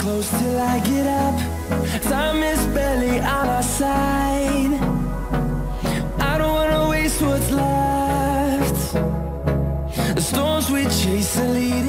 close till I get up. Time is barely on our side. I don't wanna waste what's left. The storms we chase are leading